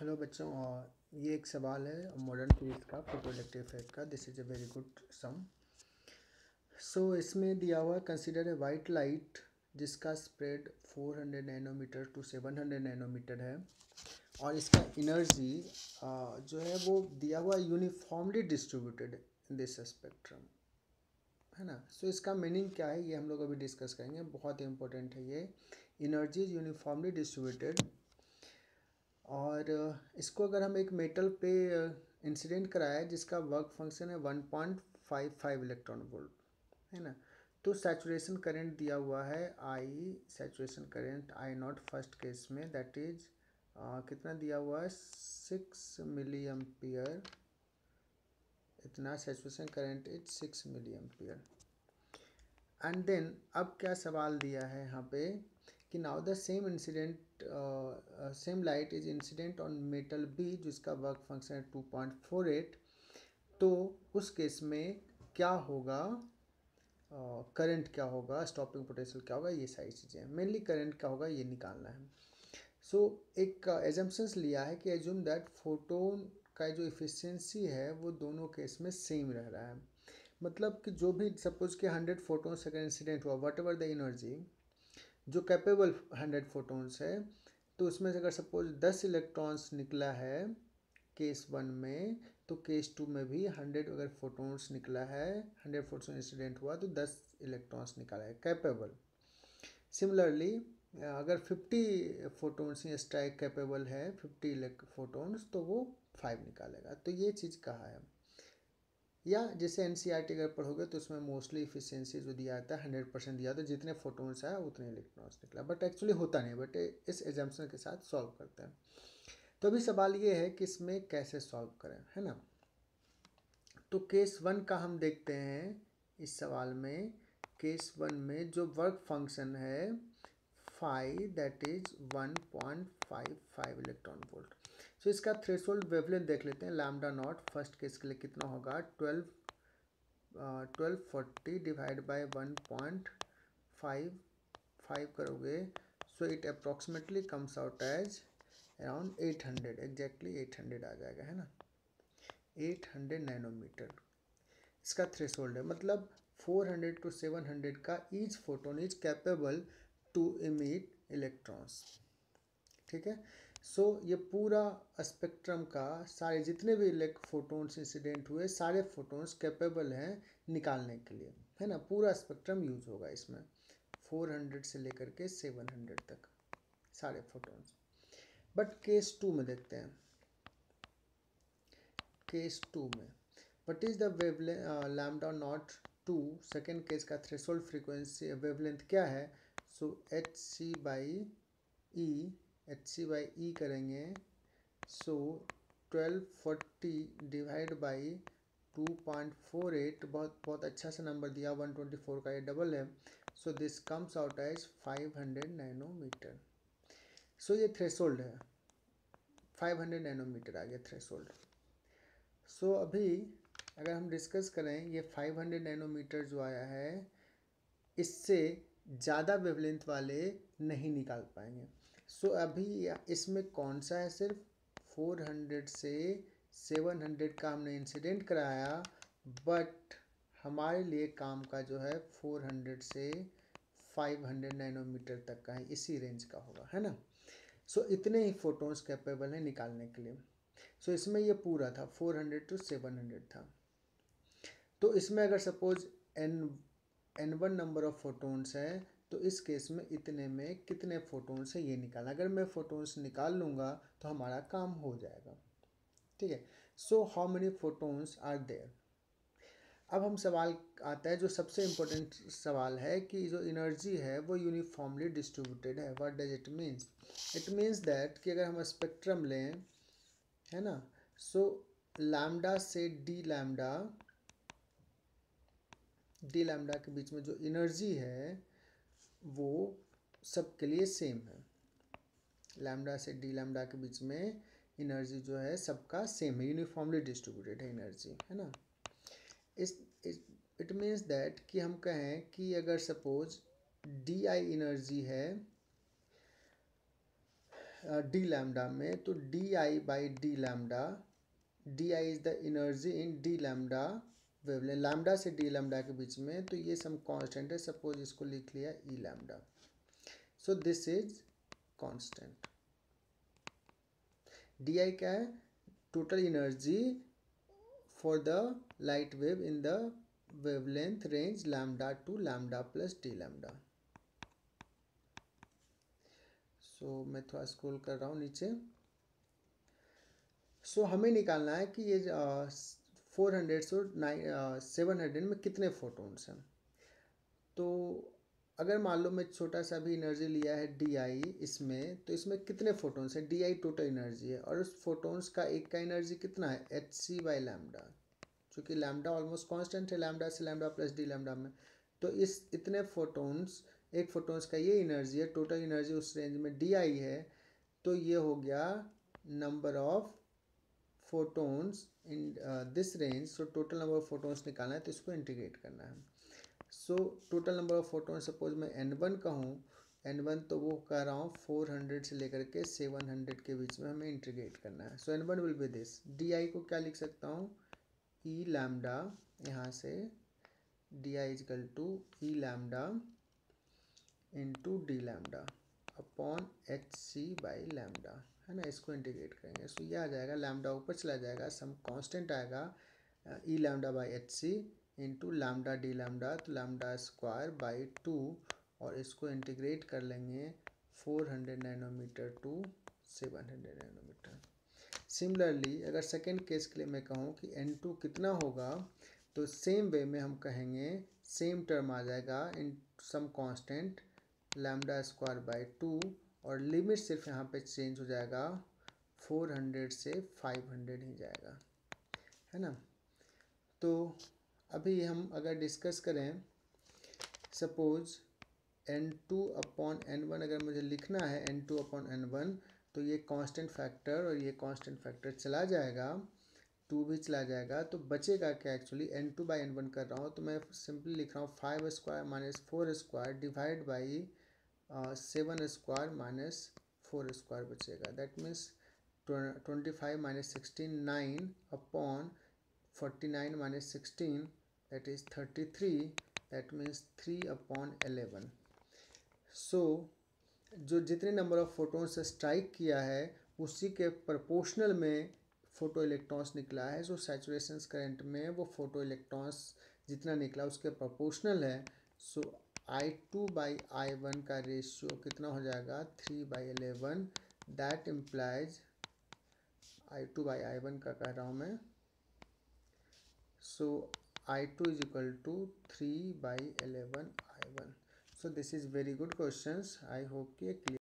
Hello बच्चों, और ये एक सवाल है मॉडर्न फिजिक्स का फोटोइलेक्ट्रिक इफेक्ट का। This is a very good sum. So इसमें दिया हुआ कंसीडर ए वाइट लाइट जिसका स्प्रेड 400 नैनोमीटर टू 700 नैनोमीटर है, और इसका एनर्जी जो है वो दिया हुआ uniformly distributed in this spectrum, है ना। सो इसका मीनिंग क्या है ये हम लोग अभी डिस्कस करेंगे, बहुत इंपॉर्टेंट है ये। एनर्जी इज यूनिफॉर्मली डिस्ट्रीब्यूटेड, और इसको अगर हम एक मेटल पे इंसिडेंट कराए जिसका वर्क फंक्शन है 1.55 इलेक्ट्रॉन वोल्ट, है ना। तो सैचुरेशन करंट दिया हुआ है I, saturation current I not first case में, दैट इज कितना दिया हुआ है 6 मिली एम्पियर। इतना saturation current is 6 milli ampere. And then अब क्या सवाल दिया है यहाँ पे कि now the same incident same light is incident on metal B जिसका वर्क फंक्शन है 2.48। तो उस केस में क्या होगा, करंट क्या होगा, स्टॉपिंग पोटेंशियल क्या होगा, ये सारी चीज़ें। मेनली करंट क्या होगा ये निकालना है। सो एक एजम्पशंस लिया है कि एज्यूम दैट फोटोन का जो इफिशियंसी है वो दोनों केस में सेम रह रहा है। मतलब कि जो भी सपोज कि 100 फोटोन सेकेंड इंसिडेंट हुआ, वट एवर द एनर्जी जो कैपेबल 100 फोटोन्स है, तो उसमें से अगर सपोज 10 इलेक्ट्रॉन्स निकला है केस 1 में, तो केस 2 में भी 100 अगर फोटोन्स निकला है, 100 फोटोन इंसिडेंट हुआ तो 10 इलेक्ट्रॉन्स निकाला है कैपेबल। सिमिलरली अगर 50 फोटोन्स स्ट्राइक कैपेबल है 50 फोटोन्स, तो वो 5 निकालेगा। तो ये चीज़ कहा है। या जैसे एनसीईआरटी अगर पढ़ोगे तो उसमें मोस्टली इफिशियंसी जो दिया जाता है 100% दिया, तो जितने फोटोन्स आए उतने इलेक्ट्रॉन्स निकला, बट एक्चुअली होता नहीं, बट इस एजम्पशन के साथ सॉल्व करते हैं। तो अभी सवाल ये है कि इसमें कैसे सॉल्व करें, है ना। तो केस 1 का हम देखते हैं इस सवाल में। केस 1 में जो वर्क फंक्शन है phi, that is 1.55 electron volt. So इसका थ्रेशोल्ड वेवलेंथ देख लेते हैं, लैम्डा नॉट फर्स्ट केस के लिए कितना होगा, 1240 डिवाइड बाय 1.55 करोगे, so it approximately comes out as around 800, exactly 800 आ जाएगा, है ना। 800 नैनोमीटर इसका थ्रेशोल्ड है। मतलब 400 टू 700 का each photon is capable to emit electrons, ठीक है। सो ये पूरा स्पेक्ट्रम का सारे जितने भी फोटोन्स इंसिडेंट हुए, सारे फोटोन्स कैपेबल हैं निकालने के लिए, है ना। पूरा स्पेक्ट्रम यूज होगा इसमें 400 से लेकर के 700 तक सारे फोटोन्स। बट केस 2 में देखते हैं। केस 2 में what is the wavelength lambda not 2, second case का थ्रेशोल्ड फ्रीक्वेंसी वेवलेंथ क्या है। So H C by E करेंगे। सो 1240 डिवाइड बाई 2.48, बहुत अच्छा सा नंबर दिया, 124 का ये डबल है। So this comes out as 500 nanometer. So ये थ्रेशोल्ड है, 500 नैनोमीटर आ गया थ्रेशोल्ड। सो अभी अगर हम डिस्कस करें, ये 500 नैनोमीटर जो आया है इससे ज़्यादा वेवलेंथ वाले नहीं निकाल पाएंगे। सो अभी इसमें कौन सा है, सिर्फ 400 से 700 का हमने इंसिडेंट कराया, बट हमारे लिए काम का जो है 400 से 500 नैनोमीटर तक का है, इसी रेंज का होगा, है ना। सो इतने ही फोटोन्स कैपेबल हैं निकालने के लिए। सो इसमें ये पूरा था 400 टू 700 था। तो इसमें अगर suppose n1 number of photons है, तो इस केस में इतने में कितने फोटोन्स है ये निकालना। अगर मैं फोटोन्स निकाल लूँगा तो हमारा काम हो जाएगा, ठीक है। So how many photons are there. अब हम सवाल आता है जो सबसे इम्पोर्टेंट सवाल है कि जो एनर्जी है वो यूनिफॉर्मली डिस्ट्रीब्यूटेड है। What does it means, it means that कि अगर हम स्पेक्ट्रम लें, है ना, सो लैम्डा से डी लैम्डा के बीच में जो एनर्जी है वो सबके लिए सेम है। लैम्डा से डी लैम्डा के बीच में एनर्जी जो है सबका सेम है, यूनिफॉर्मली डिस्ट्रीब्यूटेड है एनर्जी, है ना। इट मीन्स दैट कि हम कहें कि अगर सपोज डी आई एनर्जी है डी लैम्डा में, तो D I by D lambda, D I is the energy in D lambda wavelength, lambda से डी लैम्डा के बीच में, तो ये सम कांस्टेंट है, सपोज इसको लिख लिया E lambda, so this is constant. D I क्या है, total energy for the light wave in the wavelength range lambda to lambda plus D lambda. So मैं थोड़ा स्क्रॉल कर रहा हूँ नीचे। सो हमें निकालना है कि ये 400 से 700 में कितने फोटोन्स हैं। तो अगर मान लो मैं छोटा सा भी एनर्जी लिया है डी आई इसमें, तो इसमें कितने फोटोन्स हैं, डी आई टोटल एनर्जी है, और उस फोटोन्स का एक का एनर्जी कितना है, एच सी बाई लैम्डा, चूँकि लैम्डा ऑलमोस्ट कांस्टेंट है लैम्डा से लैम्डा प्लस डी लैम्डा में, तो इस इतने फोटोन्स, एक फोटोन्स का ये एनर्जी है, टोटल एनर्जी उस रेंज में डी आई है, तो ये हो गया number of photons in this range. So total number of photons निकालना है, तो इसको इंटीग्रेट करना है। So total number of photon, suppose मैं n1 कहूँ, n1 तो वो कह रहा हूँ 400 से लेकर के 700 के बीच में हमें इंटीग्रेट करना है। So n1 will be this, D I को क्या लिख सकता हूँ, ई लैम्डा, यहाँ से D I is equal to E lambda into D lambda upon H C by lambda, है ना, इसको इंटीग्रेट करेंगे। सो ये आ जाएगा, लैम्डा ऊपर चला जाएगा, सम कांस्टेंट आएगा E lambda by H C into lambda D lambda, तो लैम्डा स्क्वायर बाई 2, और इसको इंटीग्रेट कर लेंगे 400 नैनोमीटर टू 700 नैनोमीटर। सिमिलरली अगर सेकेंड केस के लिए मैं कहूँ कि n2 कितना होगा, तो सेम वे में हम कहेंगे, सेम टर्म आ जाएगा in some constant lambda square by 2, और लिमिट सिर्फ यहाँ पे चेंज हो जाएगा, 400 से 500 ही जाएगा, है ना। तो अभी हम अगर डिस्कस करें, सपोज n2 अपॉन n1 अगर मुझे लिखना है, n2 अपॉन n1, तो ये कांस्टेंट फैक्टर और ये कांस्टेंट फैक्टर चला जाएगा, 2 भी चला जाएगा, तो बचेगा क्या, एक्चुअली n2 बाई n1 कर रहा हूँ, तो मैं सिंपली लिख रहा हूँ 5 square minus 4 square divide by 7 square minus 4 square बचेगा, that means 25 minus 16 9 upon 49 minus 16 that is 33, that means 3 upon 11। So जो जितने नंबर ऑफ फोटोन्स स्ट्राइक किया है उसी के प्रोपोर्शनल में फोटो इलेक्ट्रॉन्स निकला है। सो सैचुरेशन करंट में वो फोटो इलेक्ट्रॉन्स जितना निकला उसके प्रोपोर्शनल है। सो I2 बाई I1 का रेशियो कितना हो जाएगा, 3/11, that implies I2 by I1 का कह रहा हूँ मैं, so I2 is equal to 3/11 I1। so this is very good questions, I hope कि